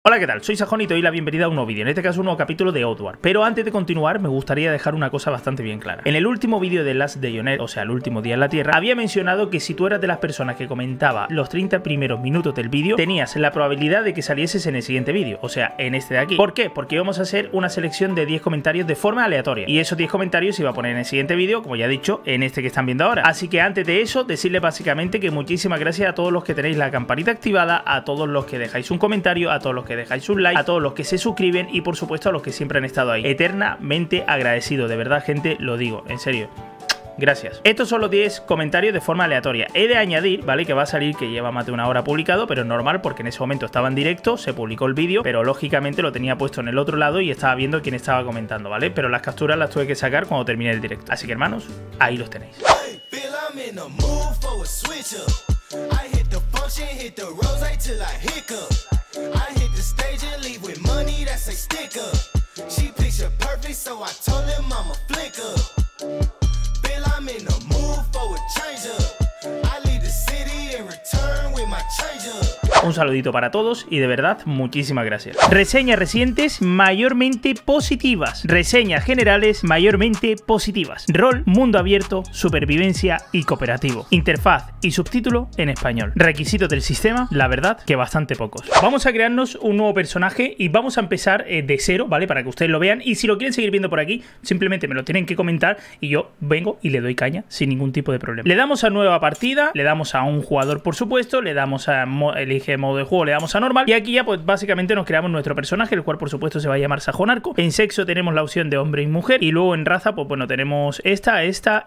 Hola, ¿qué tal? Soy Sajón y te doy la bienvenida a un nuevo vídeo, en este caso un nuevo capítulo de Outward. Pero antes de continuar, me gustaría dejar una cosa bastante bien clara. En el último vídeo de Last Day on Earth, o sea, el último día en la Tierra, había mencionado que si tú eras de las personas que comentaba los 30 primeros minutos del vídeo, tenías la probabilidad de que salieses en el siguiente vídeo, o sea, en este de aquí. ¿Por qué? Porque íbamos a hacer una selección de 10 comentarios de forma aleatoria. Y esos 10 comentarios se iba a poner en el siguiente vídeo, como ya he dicho, en este que están viendo ahora. Así que antes de eso, decirle básicamente que muchísimas gracias a todos los que tenéis la campanita activada, a todos los que dejáis un comentario, a todos los que dejáis un like, a todos los que se suscriben y por supuesto a los que siempre han estado ahí. Eternamente agradecido, de verdad, gente, lo digo, en serio. Gracias. Estos son los 10 comentarios de forma aleatoria. He de añadir, ¿vale? Que va a salir que lleva más de una hora publicado, pero es normal porque en ese momento estaba en directo, se publicó el vídeo, pero lógicamente lo tenía puesto en el otro lado y estaba viendo quién estaba comentando, ¿vale? Pero las capturas las tuve que sacar cuando terminé el directo. Así que, hermanos, ahí los tenéis. Un saludito para todos y de verdad muchísimas gracias. Reseñas recientes mayormente positivas. Reseñas generales mayormente positivas. Rol, mundo abierto, supervivencia y cooperativo. Interfaz y subtítulo en español. Requisitos del sistema, la verdad que bastante pocos. Vamos a crearnos un nuevo personaje y vamos a empezar de cero, ¿vale? Para que ustedes lo vean y si lo quieren seguir viendo por aquí, simplemente me lo tienen que comentar y yo vengo y le doy caña sin ningún tipo de problema. Le damos a nueva partida, le damos a un jugador por supuesto, le damos a elige modo de juego, le damos a normal y aquí ya pues básicamente nos creamos nuestro personaje, el cual por supuesto se va a llamar Sajón Arco. En sexo tenemos la opción de hombre y mujer y luego en raza pues bueno tenemos esta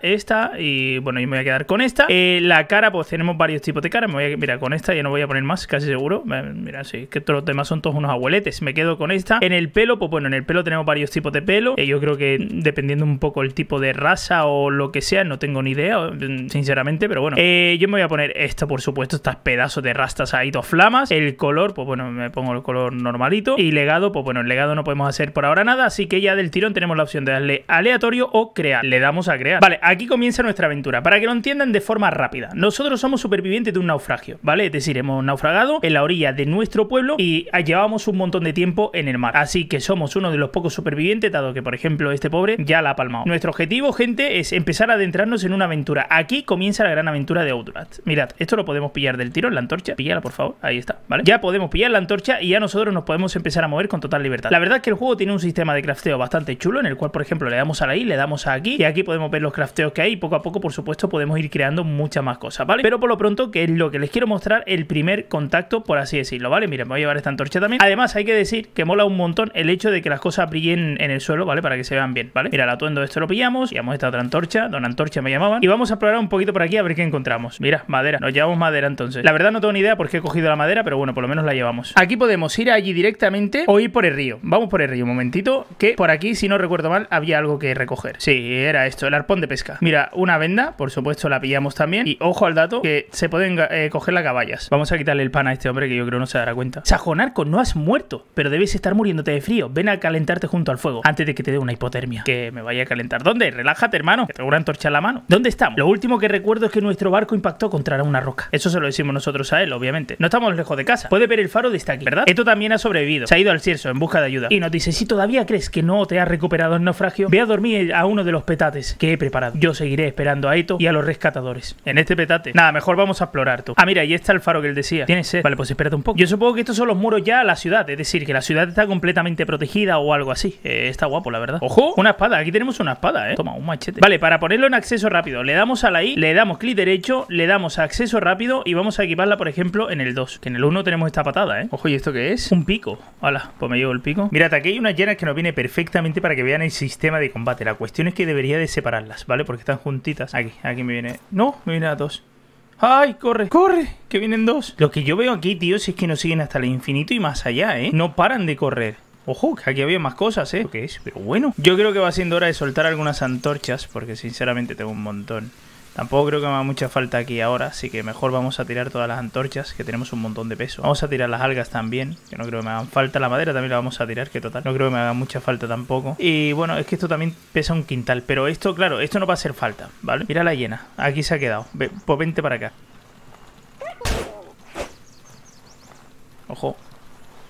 y bueno yo me voy a quedar con esta. La cara pues tenemos varios tipos de cara, mira con esta ya no voy a poner más, casi seguro, mira sí, que todos los demás son todos unos abueletes, me quedo con esta. En el pelo pues bueno en el pelo tenemos varios tipos de pelo, yo creo que dependiendo un poco el tipo de raza o lo que sea, no tengo ni idea sinceramente, pero bueno, yo me voy a poner esto por supuesto, estas pedazos de rastas ahí, dos flamas. El color, pues bueno, me pongo el color normalito. Y legado, pues bueno, el legado no podemos hacer por ahora nada, así que ya del tirón tenemos la opción de darle aleatorio o crear. Le damos a crear. Vale, aquí comienza nuestra aventura. Para que lo entiendan de forma rápida, nosotros somos supervivientes de un naufragio, ¿vale? Es decir, hemos naufragado en la orilla de nuestro pueblo y llevábamos un montón de tiempo en el mar. Así que somos uno de los pocos supervivientes, dado que, por ejemplo, este pobre ya la ha palmado. Nuestro objetivo, gente, es empezar a adentrarnos en una aventura. Aquí comienza la gran aventura de Outward. Mirad, esto lo podemos pillar del tirón, la antorcha. Píllala, por favor. Ahí está, ¿vale? Ya podemos pillar la antorcha y ya nosotros nos podemos empezar a mover con total libertad. La verdad es que el juego tiene un sistema de crafteo bastante chulo, en el cual, por ejemplo, le damos a la I, le damos a aquí, y aquí podemos ver los crafteos que hay, y poco a poco, por supuesto, podemos ir creando muchas más cosas, ¿vale? Pero por lo pronto, que es lo que les quiero mostrar, el primer contacto, por así decirlo, ¿vale? Miren, me voy a llevar esta antorcha también. Además, hay que decir que mola un montón el hecho de que las cosas brillen en el suelo, ¿vale? Para que se vean bien, ¿vale? Mira, el atuendo de esto lo pillamos, llevamos esta otra antorcha, Don Antorcha me llamaban, y vamos a explorar un poquito por aquí a ver qué encontramos. Mira, madera, nos llevamos madera entonces. La verdad no tengo ni idea por qué he cogido la madera, pero bueno, por lo menos la llevamos. Aquí podemos ir allí directamente o ir por el río. Vamos por el río, un momentito, que por aquí, si no recuerdo mal, había algo que recoger. Sí, era esto, el arpón de pesca. Mira, una venda, por supuesto la pillamos también. Y ojo al dato, que se pueden coger las caballas. Vamos a quitarle el pan a este hombre que yo creo no se dará cuenta. Sajón Arco, no has muerto, pero debes estar muriéndote de frío. Ven a calentarte junto al fuego, antes de que te dé una hipotermia. Que me vaya a calentar. ¿Dónde? Relájate, hermano, que tengo una antorcha en la mano. ¿Dónde estamos? Lo último que recuerdo es que nuestro barco impactó contra una roca. Eso se lo decimos nosotros a él, obviamente. No estamos lejos de casa. Puede ver el faro desde aquí, ¿verdad? Esto también ha sobrevivido. Se ha ido al Cierzo en busca de ayuda. Y nos dice, si todavía crees que no te has recuperado el naufragio, ve a dormir a uno de los petates que he preparado. Yo seguiré esperando a Eto y a los rescatadores. En este petate. Nada, mejor vamos a explorar tú. Ah, mira, ahí está el faro que él decía. ¿Tienes sed? Vale, pues espérate un poco. Yo supongo que estos son los muros ya a la ciudad. Es decir, que la ciudad está completamente protegida o algo así. Está guapo, la verdad. ¡Ojo! Una espada. Aquí tenemos una espada, Toma, un machete. Vale, para ponerlo en acceso rápido, le damos a la I, le damos clic derecho, le damos a acceso rápido y vamos a equiparla, por ejemplo, en el 2. Que en el 1 tenemos esta patada, Ojo, ¿y esto qué es? Un pico. Hola, pues me llevo el pico. Mirad, aquí hay unas llenas que nos viene perfectamente para que vean el sistema de combate. La cuestión es que debería de separarlas, ¿vale? Porque están juntitas. Aquí me viene... No, me viene a dos. ¡Ay, corre! ¡Corre! Que vienen dos. Lo que yo veo aquí, tío, es que nos siguen hasta el infinito y más allá, No paran de correr. Ojo, que aquí había más cosas, ¿Qué es? Pero bueno. Yo creo que va siendo hora de soltar algunas antorchas, porque sinceramente tengo un montón. Tampoco creo que me haga mucha falta aquí ahora, así que mejor vamos a tirar todas las antorchas, que tenemos un montón de peso. Vamos a tirar las algas también, que no creo que me hagan falta. La madera también la vamos a tirar, que total, no creo que me haga mucha falta tampoco. Y bueno, es que esto también pesa un quintal, pero esto, claro, esto no va a hacer falta, ¿vale? Mira la hiena, aquí se ha quedado. Pues vente para acá. Ojo.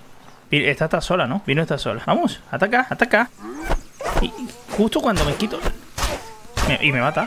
Esta está sola, ¿no? Vino está sola. Vamos, ataca, ataca. Y justo cuando me quito... Y me mata.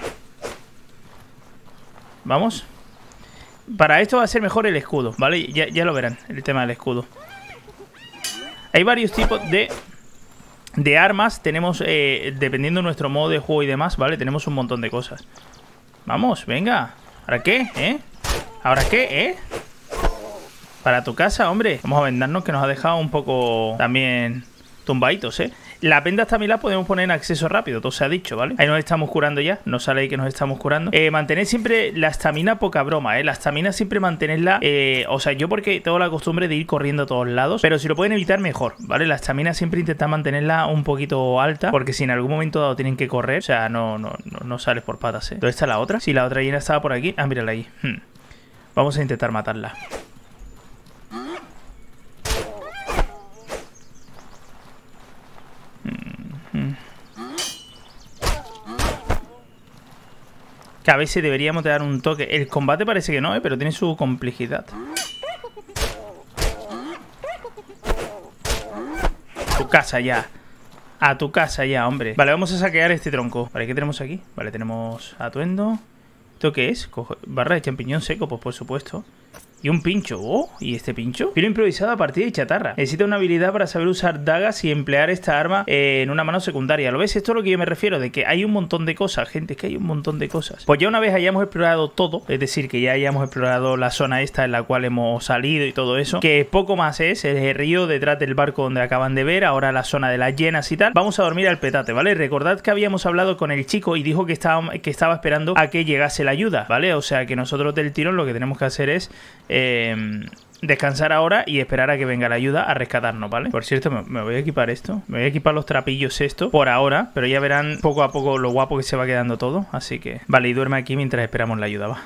Vamos. Para esto va a ser mejor el escudo, ¿vale? Ya lo verán, el tema del escudo. Hay varios tipos de armas. Tenemos, dependiendo de nuestro modo de juego y demás, ¿vale? Tenemos un montón de cosas. Vamos, venga. ¿Ahora qué, ¿Ahora qué, Para tu casa, hombre. Vamos a vendarnos, que nos ha dejado un poco también tumbaditos, Las vendas también las podemos poner en acceso rápido, todo se ha dicho, ¿vale? Ahí nos estamos curando ya, nos sale ahí que nos estamos curando. Mantened siempre la estamina, poca broma, La estamina siempre mantenerla, o sea, yo porque tengo la costumbre de ir corriendo a todos lados, pero si lo pueden evitar mejor, ¿vale? La estamina siempre intentad mantenerla un poquito alta, porque si en algún momento dado tienen que correr, o sea, no sales por patas, ¿Dónde está la otra? Si la otra llena estaba por aquí. Ah, mírala ahí. Vamos a intentar matarla. Que a veces deberíamos de dar un toque. El combate parece que no, pero tiene su complejidad. A tu casa ya. A tu casa ya, hombre. Vale, vamos a saquear este tronco. Vale, ¿qué tenemos aquí? Vale, tenemos atuendo. ¿Esto qué es? Barra de champiñón seco, pues por supuesto. Y un pincho. Oh, ¿y este pincho? Filo improvisado a partir de chatarra. Necesita una habilidad para saber usar dagas y emplear esta arma en una mano secundaria. ¿Lo ves? Esto es lo que yo me refiero, de que hay un montón de cosas, gente, es que hay un montón de cosas. Pues ya una vez hayamos explorado todo, es decir, que ya hayamos explorado la zona esta en la cual hemos salido y todo eso, que poco más es el río detrás del barco donde acaban de ver, ahora la zona de las llenas y tal. Vamos a dormir al petate, ¿vale? Recordad que habíamos hablado con el chico y dijo que estaba esperando a que llegase la ayuda, ¿vale? O sea que nosotros del tirón lo que tenemos que hacer es descansar ahora y esperar a que venga la ayuda a rescatarnos, ¿vale? Por cierto, me voy a equipar esto. Me voy a equipar los trapillos esto por ahora, pero ya verán poco a poco lo guapo que se va quedando todo. Así que, vale, y duerme aquí mientras esperamos la ayuda, va.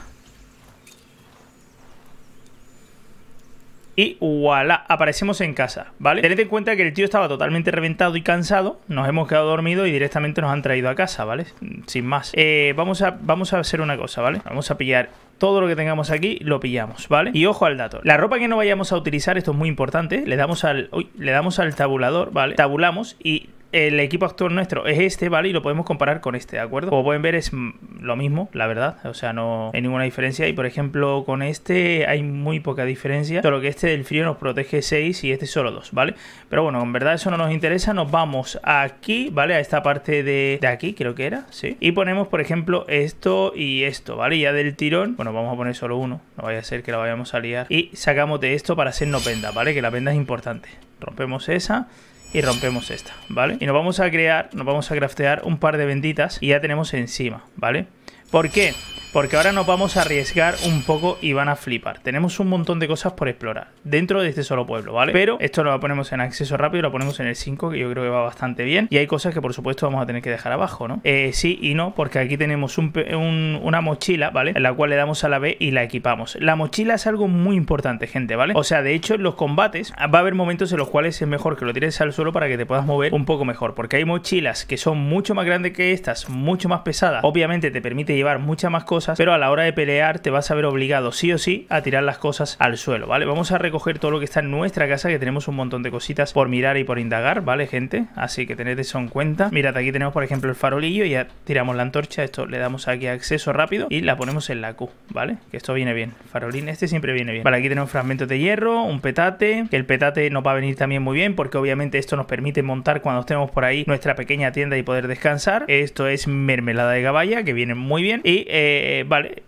Y voilà, aparecemos en casa, ¿vale? Tened en cuenta que el tío estaba totalmente reventado y cansado. Nos hemos quedado dormidos y directamente nos han traído a casa, ¿vale? Sin más. Vamos a hacer una cosa, ¿vale? Vamos a pillar todo lo que tengamos aquí, lo pillamos, ¿vale? Y ojo al dato. La ropa que no vayamos a utilizar, esto es muy importante. Le damos al tabulador, ¿vale? Tabulamos y el equipo actual nuestro es este, ¿vale? Y lo podemos comparar con este, ¿de acuerdo? Como pueden ver es lo mismo, la verdad. O sea, no hay ninguna diferencia. Y por ejemplo, con este hay muy poca diferencia. Solo que este del frío nos protege 6 y este solo 2, ¿vale? Pero bueno, en verdad eso no nos interesa. Nos vamos aquí, ¿vale? A esta parte de aquí, creo que era, ¿sí? Y ponemos, por ejemplo, esto y esto, ¿vale? Y ya del tirón, bueno, vamos a poner solo uno. No vaya a ser que la vayamos a liar. Y sacamos de esto para hacernos venda, ¿vale? Que la venda es importante. Rompemos esa y rompemos esta, ¿vale? Y nos vamos a craftear un par de benditas y ya tenemos encima, ¿vale? ¿Por qué? Porque ahora nos vamos a arriesgar un poco y van a flipar. Tenemos un montón de cosas por explorar dentro de este solo pueblo, ¿vale? Pero esto lo ponemos en acceso rápido, lo ponemos en el 5, que yo creo que va bastante bien. Y hay cosas que por supuesto vamos a tener que dejar abajo, ¿no? Sí y no, porque aquí tenemos una mochila, ¿vale? En la cual le damos a la B y la equipamos. La mochila es algo muy importante, gente, ¿vale? O sea, de hecho, en los combates va a haber momentos en los cuales es mejor que lo tires al suelo para que te puedas mover un poco mejor. Porque hay mochilas que son mucho más grandes que estas, mucho más pesadas. Obviamente te permite llevar muchas más cosas, pero a la hora de pelear te vas a ver obligado sí o sí a tirar las cosas al suelo, ¿vale? Vamos a recoger todo lo que está en nuestra casa, que tenemos un montón de cositas por mirar y por indagar, ¿vale, gente? Así que tened eso en cuenta. Mirad, aquí tenemos por ejemplo el farolillo y ya tiramos la antorcha, esto le damos aquí a acceso rápido y la ponemos en la Q, ¿vale? Que esto viene bien, farolín este siempre viene bien. Vale, aquí tenemos fragmentos de hierro, un petate, que el petate nos va a venir también muy bien porque obviamente esto nos permite montar cuando estemos por ahí nuestra pequeña tienda y poder descansar. Esto es mermelada de gabaya, que viene muy bien. Y vale,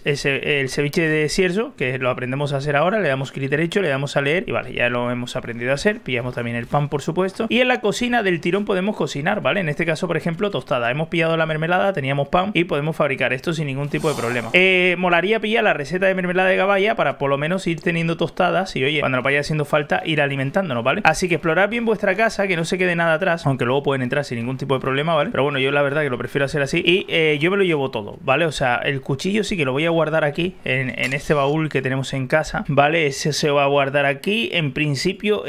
el ceviche de cierzo, que lo aprendemos a hacer ahora, le damos clic derecho, le damos a leer y vale, ya lo hemos aprendido a hacer. Pillamos también el pan, por supuesto. Y en la cocina del tirón podemos cocinar, ¿vale? En este caso, por ejemplo, tostada. Hemos pillado la mermelada, teníamos pan y podemos fabricar esto sin ningún tipo de problema. Molaría pillar la receta de mermelada de gabaya para por lo menos ir teniendo tostadas y, oye, cuando nos vaya haciendo falta, ir alimentándonos, ¿vale? Así que explorad bien vuestra casa, que no se quede nada atrás, aunque luego pueden entrar sin ningún tipo de problema, ¿vale? Pero bueno, yo la verdad que lo prefiero hacer así y yo me lo llevo todo, todo, ¿vale? O sea, el cuchillo sí que lo voy a guardar aquí, en este baúl que tenemos en casa, ¿vale? Ese se va a guardar aquí. En principio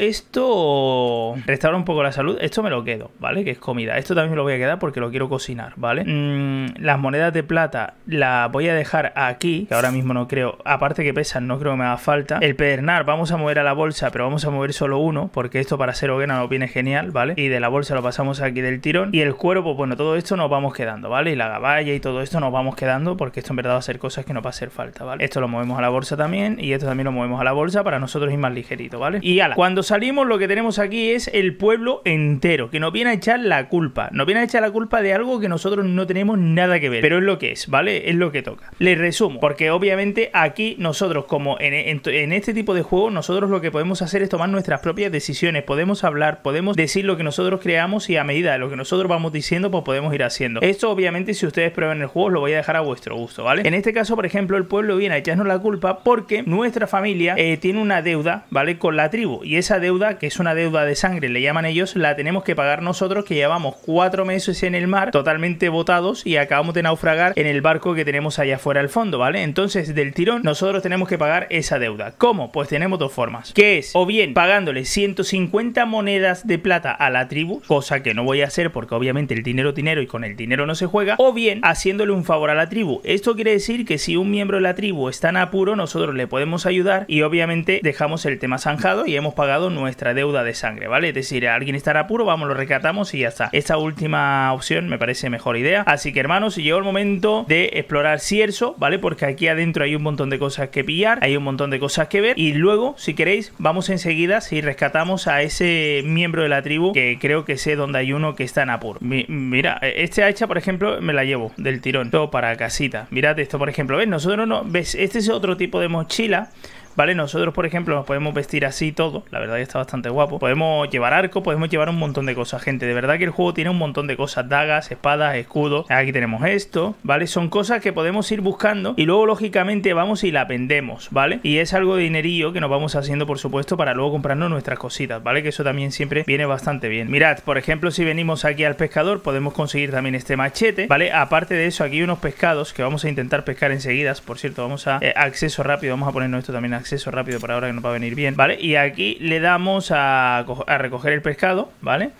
esto restaura un poco la salud. Esto me lo quedo, ¿vale? Que es comida. Esto también me lo voy a quedar porque lo quiero cocinar, ¿vale? Las monedas de plata las voy a dejar aquí, que ahora mismo no creo, aparte que pesan, no creo que me haga falta. El pedernal vamos a mover a la bolsa, pero vamos a mover solo uno, porque esto para ser hoguera nos viene genial, ¿vale? Y de la bolsa lo pasamos aquí del tirón. Y el cuero, pues bueno, todo esto nos vamos quedando, ¿vale? Y la gaballa y todo esto nos vamos quedando, porque esto en verdad va a ser cosas que nos va a hacer falta, ¿vale? Esto lo movemos a la bolsa también, y esto también lo movemos a la bolsa para nosotros ir más ligerito, ¿vale? Y ala, cuando salimos lo que tenemos aquí es el pueblo entero, que nos viene a echar la culpa. Nos viene a echar la culpa de algo que nosotros no tenemos nada que ver, pero es lo que es, ¿vale? Es lo que toca. Les resumo, porque obviamente aquí nosotros, como en este tipo de juego, nosotros lo que podemos hacer es tomar nuestras propias decisiones, podemos hablar, podemos decir lo que nosotros creamos y a medida de lo que nosotros vamos diciendo, pues podemos ir haciendo. Esto obviamente si ustedes prueban el juego os lo voy a dejar a vuestro gusto, ¿vale? En este caso, por ejemplo, el pueblo viene a echarnos la culpa porque nuestra familia tiene una deuda, ¿vale? Con la tribu, y esa deuda, que es una deuda de sangre, le llaman ellos, la tenemos que pagar nosotros, que llevamos 4 meses en el mar, totalmente botados, y acabamos de naufragar en el barco que tenemos allá afuera al fondo, ¿vale? Entonces, del tirón, nosotros tenemos que pagar esa deuda. ¿Cómo? Pues tenemos dos formas, que es, o bien pagándole 150 monedas de plata a la tribu, cosa que no voy a hacer porque obviamente el dinero y con el dinero no se juega, o bien haciéndole un favor a la tribu. Esto quiere decir que si un miembro de la tribu está en apuro, nosotros le podemos ayudar y obviamente dejamos el tema zanjado y hemos pagado nuestra deuda de sangre, ¿vale? Es decir, alguien está en apuro, vamos, lo rescatamos y ya está. Esta última opción me parece mejor idea. Así que, hermanos, llegó el momento de explorar Cierzo, ¿vale? Porque aquí adentro hay un montón de cosas que pillar, hay un montón de cosas que ver, y luego, si queréis, vamos enseguida si rescatamos a ese miembro de la tribu, que creo que sé dónde hay uno que está en apuro. Mira, este hacha, por ejemplo, me la llevo del tirón, todo para casita. Mirad esto, por ejemplo, ¿ves? Nosotros no, ¿ves? Este es otro tipo de mochila, ¿vale? Nosotros, por ejemplo, nos podemos vestir así todo. La verdad que está bastante guapo. Podemos llevar arco, podemos llevar un montón de cosas, gente. De verdad que el juego tiene un montón de cosas. Dagas, espadas, escudos. Aquí tenemos esto, ¿vale? Son cosas que podemos ir buscando y luego, lógicamente, vamos y la vendemos, ¿vale? Y es algo de dinerillo que nos vamos haciendo, por supuesto, para luego comprarnos nuestras cositas, ¿vale? Que eso también siempre viene bastante bien. Mirad, por ejemplo, si venimos aquí al pescador, podemos conseguir también este machete, ¿vale? Aparte de eso, aquí hay unos pescados que vamos a intentar pescar enseguida. Por cierto, vamos a acceso rápido. Vamos a ponernos esto también, acceso rápido, por ahora, que nos va a venir bien, ¿vale? Y aquí le damos a recoger el pescado, ¿vale?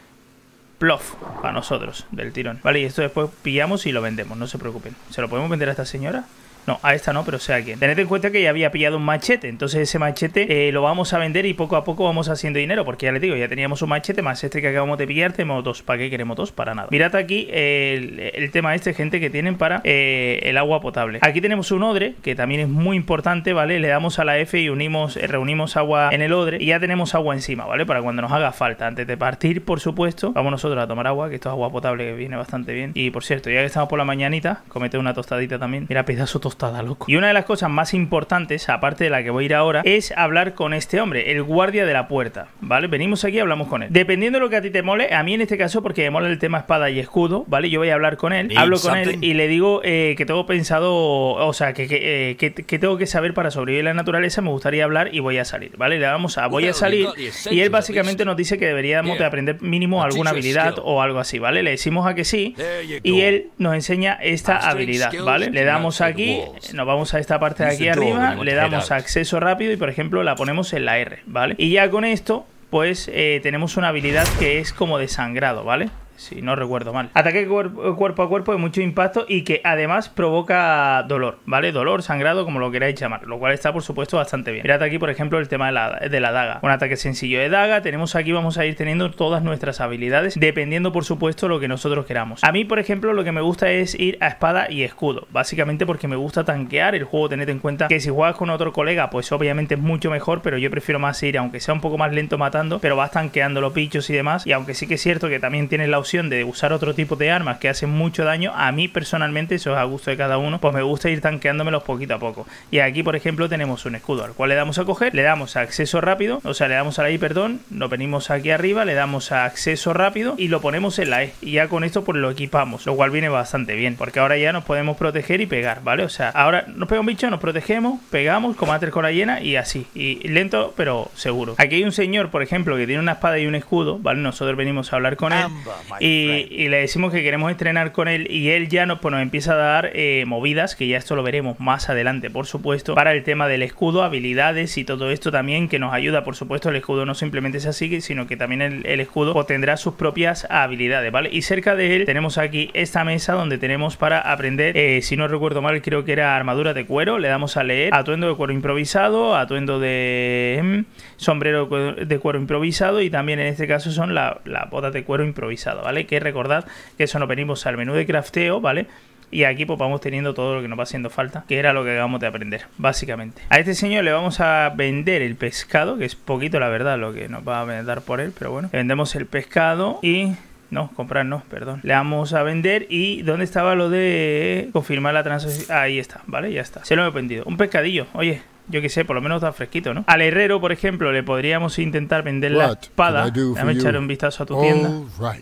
Plof, para nosotros, del tirón, ¿vale? Y esto después pillamos y lo vendemos, no se preocupen. ¿Se lo podemos vender a esta señora? No, a esta no, pero sé a quién. Tened en cuenta que ya había pillado un machete, entonces ese machete lo vamos a vender y poco a poco vamos haciendo dinero, porque ya les digo, ya teníamos un machete más este que acabamos de pillar, tenemos dos. ¿Para qué queremos dos? Para nada. Mirad aquí el tema este, gente, que tienen para el agua potable. Aquí tenemos un odre, que también es muy importante, ¿vale? Le damos a la F y reunimos agua en el odre y ya tenemos agua encima, ¿vale? Para cuando nos haga falta. Antes de partir, por supuesto, vamos nosotros a tomar agua, que esto es agua potable que viene bastante bien. Y por cierto, ya que estamos por la mañanita, comete una tostadita también. Mira, pedazo tostada, loco. Y una de las cosas más importantes, aparte de la que voy a ir ahora, es hablar con este hombre, el guardia de la puerta, ¿vale? Venimos aquí y hablamos con él. Dependiendo de lo que a ti te mole, a mí en este caso, porque me mola el tema espada y escudo, ¿vale? Yo voy a hablar con él, hablo con él y le digo que tengo pensado, o sea, que tengo que saber para sobrevivir en la naturaleza, me gustaría hablar y voy a salir, ¿vale? Le damos a voy a salir y él básicamente nos dice que deberíamos de aprender mínimo alguna habilidad o algo así, ¿vale? Le decimos a que sí y él nos enseña esta habilidad, ¿vale? Le damos aquí, nos vamos a esta parte de aquí arriba, le damos acceso rápido y, por ejemplo, la ponemos en la R, ¿vale? Y ya con esto, pues tenemos una habilidad que es como de sangrado, ¿vale? Si no recuerdo mal. Ataque cuerpo a cuerpo de mucho impacto y que además provoca dolor, ¿vale? Dolor, sangrado, como lo queráis llamar. Lo cual está, por supuesto, bastante bien. Mirad aquí, por ejemplo, el tema de la daga. Un ataque sencillo de daga. Tenemos aquí, vamos a ir teniendo todas nuestras habilidades, dependiendo, por supuesto, lo que nosotros queramos. A mí, por ejemplo, lo que me gusta es ir a espada y escudo. Básicamente porque me gusta tanquear el juego. Tened en cuenta que si juegas con otro colega, pues obviamente es mucho mejor, pero yo prefiero más ir, aunque sea un poco más lento matando, pero vas tanqueando los bichos y demás. Y aunque sí que es cierto que también tienes la opción de usar otro tipo de armas que hacen mucho daño, a mí personalmente, eso es a gusto de cada uno, pues me gusta ir tanqueándomelos poquito a poco. Y aquí, por ejemplo, tenemos un escudo al cual le damos a coger, le damos a acceso rápido, o sea, le damos a la I, perdón, lo venimos aquí arriba, le damos a acceso rápido y lo ponemos en la E. Y ya con esto pues lo equipamos, lo cual viene bastante bien, porque ahora ya nos podemos proteger y pegar, ¿vale? O sea, ahora nos pega un bicho, nos protegemos, pegamos, como antes con la hiena y así, y lento pero seguro. Aquí hay un señor, por ejemplo, que tiene una espada y un escudo, ¿vale? Nosotros venimos a hablar con él y le decimos que queremos entrenar con él y él ya nos empieza a dar movidas, que ya esto lo veremos más adelante, por supuesto, para el tema del escudo, habilidades y todo esto también, que nos ayuda, por supuesto. El escudo no simplemente es así, sino que también el escudo pues, tendrá sus propias habilidades, ¿vale? Y cerca de él tenemos aquí esta mesa donde tenemos para aprender, si no recuerdo mal, creo que era armadura de cuero. Le damos a leer atuendo de cuero improvisado, atuendo de sombrero de cuero improvisado, y también en este caso son las botas de cuero improvisado, ¿vale? Que recordad que eso nos venimos al menú de crafteo, ¿vale? Y aquí pues vamos teniendo todo lo que nos va haciendo falta, que era lo que acabamos de aprender, básicamente. A este señor le vamos a vender el pescado, que es poquito la verdad lo que nos va a dar por él, pero bueno. Le vendemos el pescado y... No, comprar no, perdón. Le vamos a vender y... ¿Dónde estaba lo de confirmar la transacción? Ahí está, ¿vale? Ya está. Se lo he vendido. Un pescadillo, oye... Yo que sé, por lo menos está fresquito, ¿no? Al herrero, por ejemplo, le podríamos intentar vender la espada. Déjame echar un vistazo a tu tienda.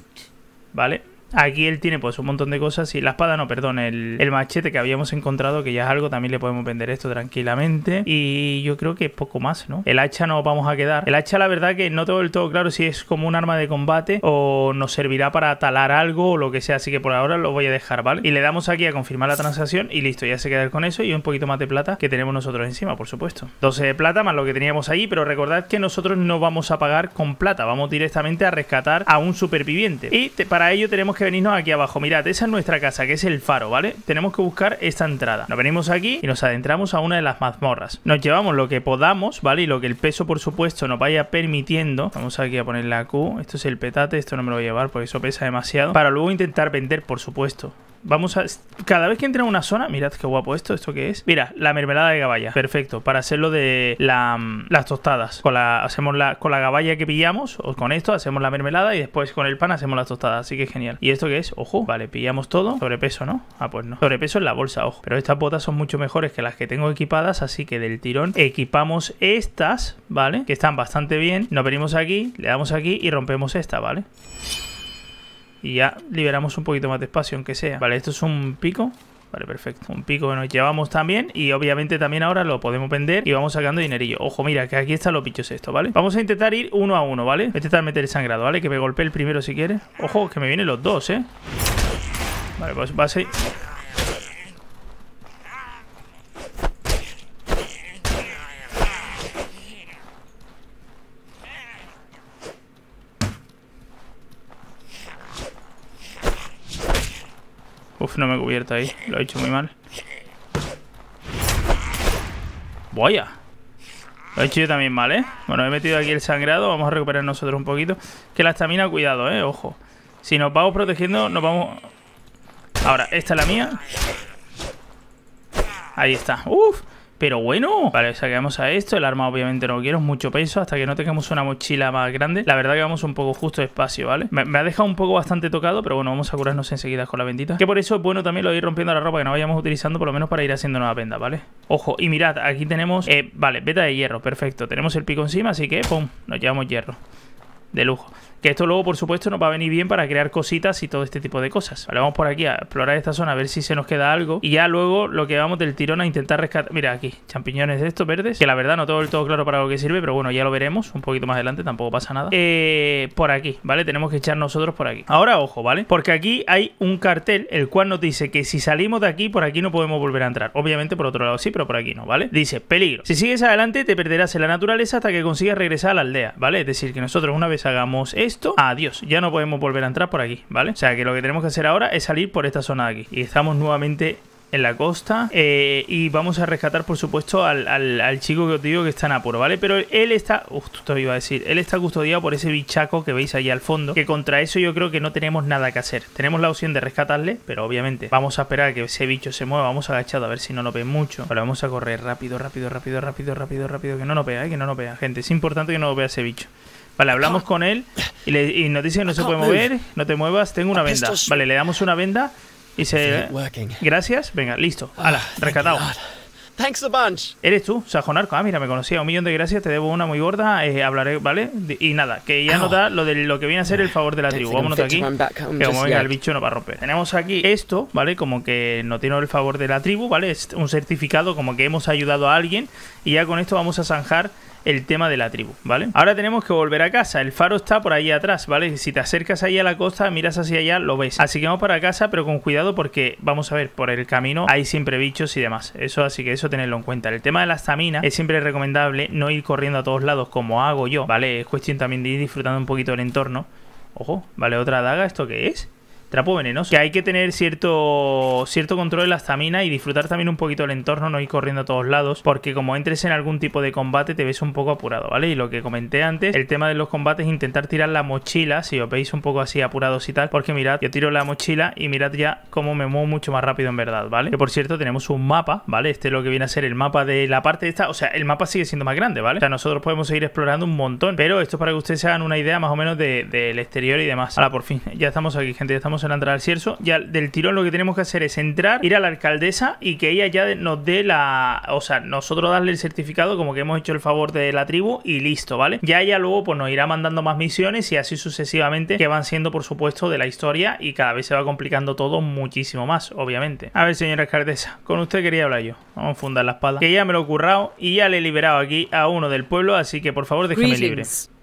¿Vale? Aquí él tiene pues un montón de cosas. Y la espada no, perdón, el machete que habíamos encontrado, que ya es algo, también le podemos vender esto tranquilamente. Y yo creo que poco más, ¿no? El hacha nos vamos a quedar. El hacha, la verdad que no tengo del todo claro si es como un arma de combate o nos servirá para talar algo o lo que sea. Así que por ahora lo voy a dejar, ¿vale? Y le damos aquí a confirmar la transacción y listo, ya se queda con eso y un poquito más de plata que tenemos nosotros encima, por supuesto. 12 de plata más lo que teníamos ahí, pero recordad que nosotros no vamos a pagar con plata, vamos directamente a rescatar a un superviviente. Y para ello tenemos que venirnos aquí abajo. Mirad, esa es nuestra casa, que es el faro, ¿vale? Tenemos que buscar esta entrada. Nos venimos aquí y nos adentramos a una de las mazmorras. Nos llevamos lo que podamos, ¿vale? Y lo que el peso, por supuesto, nos vaya permitiendo. Vamos aquí a poner la Q. Esto es el petate, esto no me lo voy a llevar porque eso pesa demasiado. Para luego intentar vender, por supuesto. Vamos a... Cada vez que entra a una zona... Mirad qué guapo esto. ¿Esto qué es? Mira, la mermelada de gaballa. Perfecto. Para hacerlo de las tostadas. Hacemos con la gaballa que pillamos. O con esto hacemos la mermelada. Y después con el pan hacemos las tostadas. Así que genial. ¿Y esto qué es? Ojo. Vale, pillamos todo. Sobrepeso, ¿no? Ah, pues no. Sobrepeso en la bolsa, ojo. Pero estas botas son mucho mejores que las que tengo equipadas. Así que del tirón equipamos estas, ¿vale? Que están bastante bien. Nos venimos aquí, le damos aquí y rompemos esta, ¿vale? Y ya liberamos un poquito más de espacio, aunque sea. Vale, esto es un pico. Vale, perfecto. Un pico que nos llevamos también. Y obviamente también ahora lo podemos vender y vamos sacando dinerillo. Ojo, mira, que aquí están los bichos estos, ¿vale? Vamos a intentar ir uno a uno, ¿vale? Voy a intentar meter el sangrado, ¿vale? Que me golpee el primero si quiere. Ojo, que me vienen los dos, ¿eh? Vale, pues va a ser... Uf, no me he cubierto ahí. Lo he hecho muy mal. Vaya. Lo he hecho yo también mal, ¿eh? Bueno, he metido aquí el sangrado. Vamos a recuperar nosotros un poquito. Que la estamina, cuidado, ¿eh? Ojo. Si nos vamos protegiendo, nos vamos... Ahora, esta es la mía. Ahí está. Uf. Pero bueno, vale, saquemos a esto. El arma obviamente no quiero, es mucho peso. Hasta que no tengamos una mochila más grande. La verdad que vamos un poco justo de espacio, ¿vale? Me ha dejado un poco bastante tocado, pero bueno, vamos a curarnos enseguida con la bendita. Que por eso es bueno también lo de ir rompiendo la ropa que no vayamos utilizando, por lo menos para ir haciendo nueva venda, ¿vale? Ojo, y mirad, aquí tenemos... vale, beta de hierro, perfecto. Tenemos el pico encima, así que, pum, nos llevamos hierro. De lujo. Que esto luego, por supuesto, nos va a venir bien para crear cositas y todo este tipo de cosas. Vale, vamos por aquí a explorar esta zona, a ver si se nos queda algo. Y ya luego lo que vamos del tirón a intentar rescatar... Mira, aquí, champiñones de estos verdes. Que la verdad no tengo del todo claro para lo que sirve, pero bueno, ya lo veremos un poquito más adelante, tampoco pasa nada. Por aquí, ¿vale? Tenemos que echar nosotros por aquí. Ahora, ojo, ¿vale? Porque aquí hay un cartel, el cual nos dice que si salimos de aquí, por aquí no podemos volver a entrar. Obviamente por otro lado sí, pero por aquí no, ¿vale? Dice, peligro. Si sigues adelante, te perderás en la naturaleza hasta que consigas regresar a la aldea, ¿vale? Es decir, que nosotros una vez hagamos esto, adiós. Ya no podemos volver a entrar por aquí, ¿vale? O sea, que lo que tenemos que hacer ahora es salir por esta zona de aquí. Y estamos nuevamente en la costa. Y vamos a rescatar, por supuesto, al chico que os digo que está en apuro, ¿vale? Pero él está... Esto iba a decir. Él está custodiado por ese bichaco que veis ahí al fondo. Que contra eso yo creo que no tenemos nada que hacer. Tenemos la opción de rescatarle, pero obviamente vamos a esperar a que ese bicho se mueva. Vamos agachado a ver si no nos ve mucho. Vale, vamos a correr rápido, rápido, rápido, rápido, rápido, rápido. Que no nos vea, que no nos vea. Gente, es importante que no nos vea ese bicho. Vale, hablamos con él y nos dice que no se puede mover, no te muevas, tengo una venda. Vale, le damos una venda y se... Gracias, venga, listo. Hala, rescatado. Eres tú, Sajonarco. Ah, mira, me conocía. 1.000.000 de gracias, te debo una muy gorda. Hablaré, ¿vale? Y nada, que ya nos da lo que viene a ser el favor de la tribu. Vámonos de aquí, que como venga el bicho no va a romper. Tenemos aquí esto, ¿vale? Como que no tiene el favor de la tribu, ¿vale? Es un certificado como que hemos ayudado a alguien. Y ya con esto vamos a zanjar el tema de la tribu, ¿vale? Ahora tenemos que volver a casa. El faro está por ahí atrás, ¿vale? Si te acercas ahí a la costa, miras hacia allá, lo ves. Así que vamos para casa, pero con cuidado porque, vamos a ver, por el camino hay siempre bichos y demás. Eso, así que eso tenedlo en cuenta. El tema de la estamina es siempre recomendable no ir corriendo a todos lados como hago yo, ¿vale? Es cuestión también de ir disfrutando un poquito del entorno. Ojo, ¿vale? Otra daga, ¿esto qué es? Trapo venenoso. Que hay que tener cierto control de la estamina y disfrutar también un poquito del entorno, no ir corriendo a todos lados, porque como entres en algún tipo de combate te ves un poco apurado, ¿vale? Y lo que comenté antes, el tema de los combates, intentar tirar la mochila, si os veis un poco así apurados y tal, porque mirad, yo tiro la mochila y mirad ya cómo me muevo mucho más rápido en verdad, ¿vale? Que por cierto tenemos un mapa, ¿vale? Este es lo que viene a ser el mapa de la parte de esta, o sea, el mapa sigue siendo más grande, ¿vale? O sea, nosotros podemos seguir explorando un montón, pero esto es para que ustedes se hagan una idea más o menos del exterior y demás. Ahora, por fin, ya estamos aquí, gente, ya estamos en la entrada al Cierzo. Ya del tirón lo que tenemos que hacer es entrar, ir a la alcaldesa y que ella ya nos dé la... O sea, nosotros darle el certificado como que hemos hecho el favor de la tribu y listo, ¿vale? Ya ella luego pues nos irá mandando más misiones y así sucesivamente, que van siendo por supuesto de la historia y cada vez se va complicando todo muchísimo más, obviamente. A ver, señora alcaldesa, con usted quería hablar yo. Vamos a fundar la espada. Que ya me lo he currado y ya le he liberado aquí a uno del pueblo, así que por favor déjeme libre.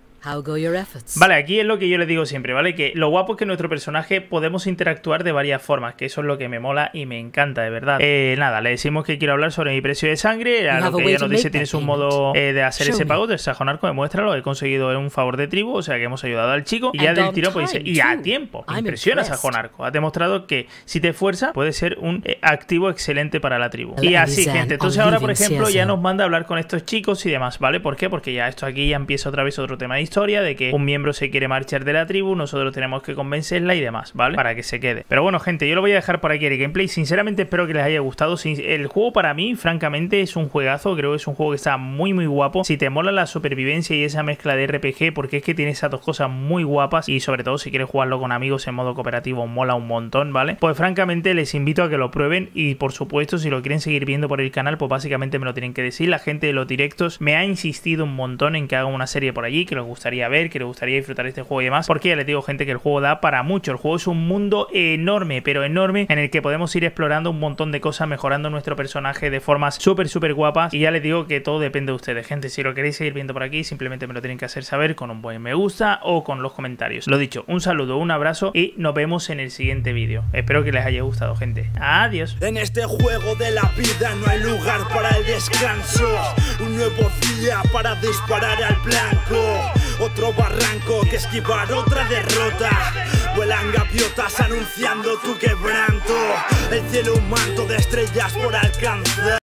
Vale, aquí es lo que yo les digo siempre, ¿vale? Que lo guapo es que nuestro personaje podemos interactuar de varias formas, que eso es lo que me mola y me encanta, de verdad. Nada, le decimos que quiero hablar sobre mi precio de sangre, a lo que ella nos dice tienes un modo de hacer ese pago, de Sajonarco, demuéstralo, he conseguido un favor de tribu, o sea que hemos ayudado al chico, y ya del tiro pues dice, y a tiempo, impresiona Sajonarco, ha demostrado que si te esfuerzas puede ser un activo excelente para la tribu. Y así, gente, entonces ahora por ejemplo ya nos manda a hablar con estos chicos y demás, ¿vale? ¿Por qué? Porque ya esto aquí ya empieza otra vez otro tema de historia, de que un miembro se quiere marchar de la tribu, nosotros tenemos que convencerla y demás, ¿vale? Para que se quede. Pero bueno, gente, yo lo voy a dejar por aquí el gameplay. Sinceramente espero que les haya gustado. El juego para mí, francamente, es un juegazo. Creo que es un juego que está muy muy guapo. Si te mola la supervivencia y esa mezcla de RPG, porque es que tiene esas dos cosas muy guapas, y sobre todo si quieres jugarlo con amigos en modo cooperativo, mola un montón, ¿vale? Pues francamente les invito a que lo prueben y por supuesto si lo quieren seguir viendo por el canal, pues básicamente me lo tienen que decir. La gente de los directos me ha insistido un montón en que haga una serie por allí, que les gustaría ver, que les gustaría disfrutar este juego y demás, porque ya les digo, gente, que el juego da para mucho. El juego es un mundo enorme, pero enorme, en el que podemos ir explorando un montón de cosas, mejorando nuestro personaje de formas súper guapas, y ya les digo que todo depende de ustedes, gente. Si lo queréis seguir viendo por aquí, simplemente me lo tienen que hacer saber con un buen me gusta o con los comentarios. Lo dicho, un saludo, un abrazo y nos vemos en el siguiente vídeo. Espero que les haya gustado, gente. Adiós. En este juego de la vida no hay lugar para el descanso. Un nuevo día para disparar al blanco. Otro barranco que esquivar, otra derrota. Vuelan gaviotas anunciando tu quebranto. El cielo un manto de estrellas por alcanzar.